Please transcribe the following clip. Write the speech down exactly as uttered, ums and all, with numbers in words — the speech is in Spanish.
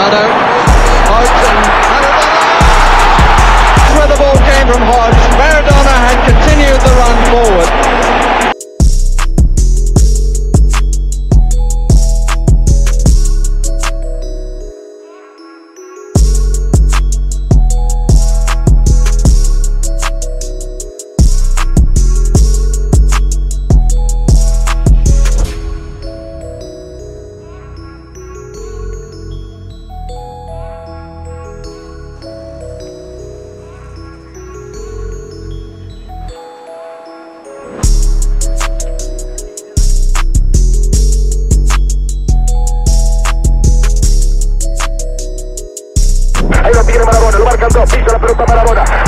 shadow. Hodge and Maradona. That's where the ball came from Hodge. Maradona had continued the run forward. Ahí lo tiene Maradona, lo marcan dos, pisa la pelota Maradona.